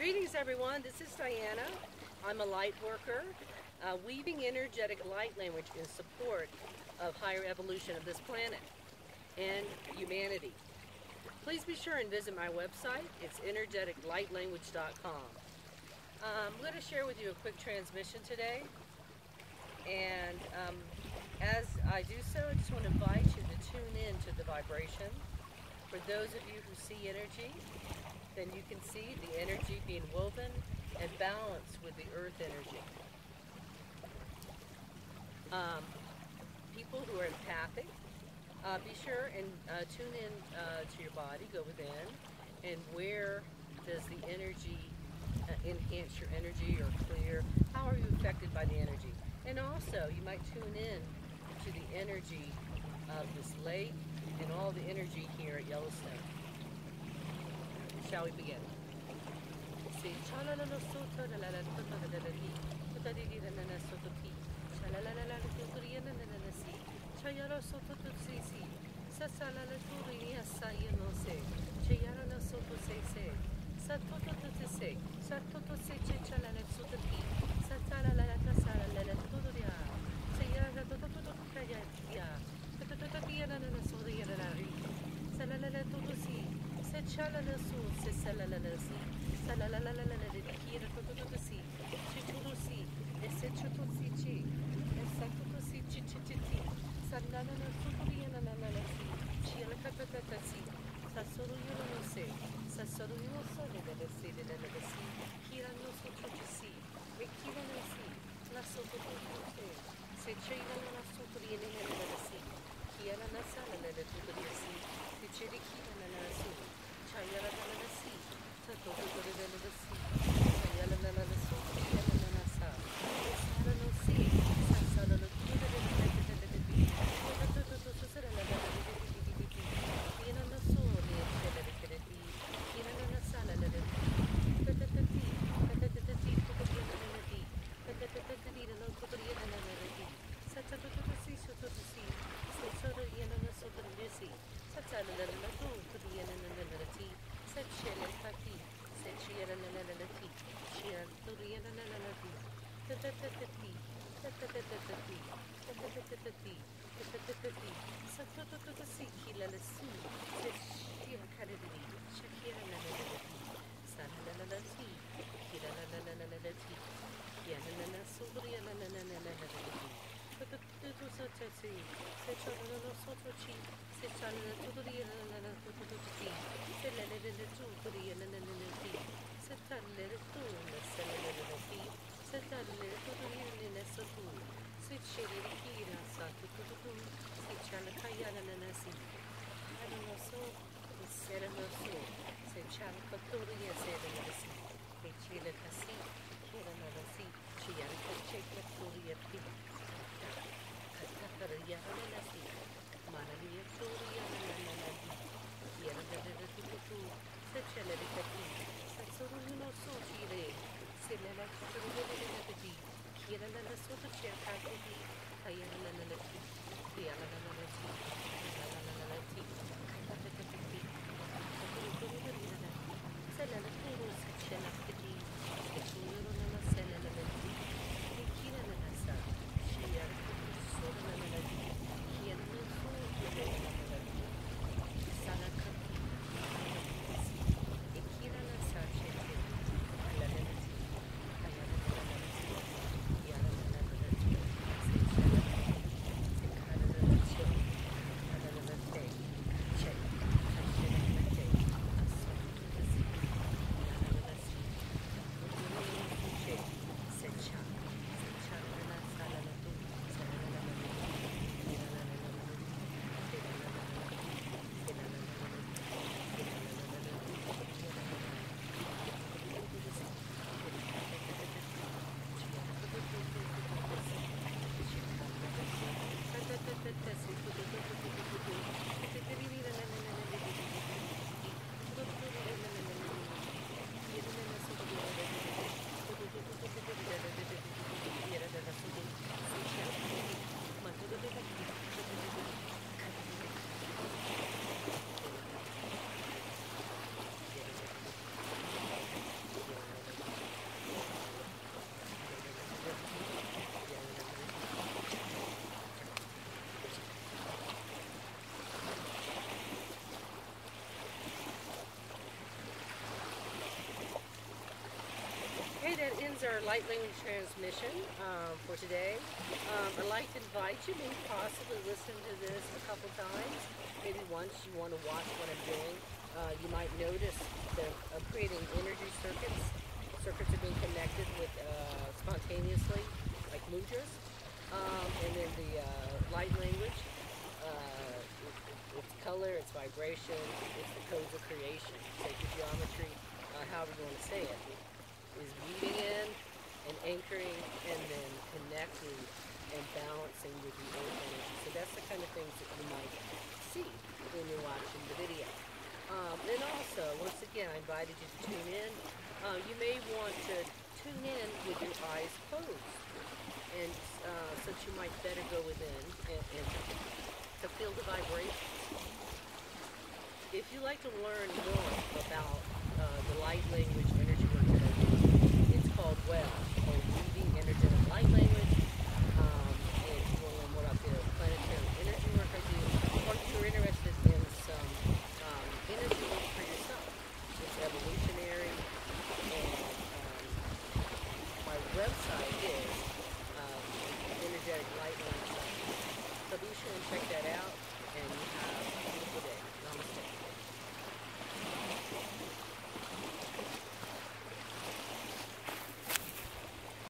Greetings everyone, this is Diana. I'm a light worker, weaving energetic light language in support of higher evolution of this planet and humanity. Please be sure and visit my website. It's energeticlightlanguage.com. I'm going to share with you a quick transmission today, and as I do so, I just want to invite you to tune in to the vibration. For those of you who see energy, then you can see the energy being woven and balanced with the earth energy. People who are empathic, be sure and tune in to your body, go within, and where does the energy enhance your energy or clear? How are you affected by the energy? And also, you might tune in to the energy of this lake and all the energy here at Yellowstone. Shall we begin? ends our light language transmission for today. I'd like to invite you, maybe possibly listen to this a couple times. Maybe once you want to watch what I'm doing. You might notice that I'm creating energy circuits. Circuits are being connected with spontaneously, like mudras. And then the light language, it's color, it's vibration, it's the codes of creation, sacred geometry, however you want to say it, is weaving in and anchoring and then connecting and balancing with the earth energy. So that's the kind of things that you might see when you're watching the video. And also, once again, I invited you to tune in. You may want to tune in with your eyes closed, and since you might better go within and to feel the vibrations. If you'd like to learn more about the light language energy work that I do, it's called WELL, or Weaving Energetic Light Language.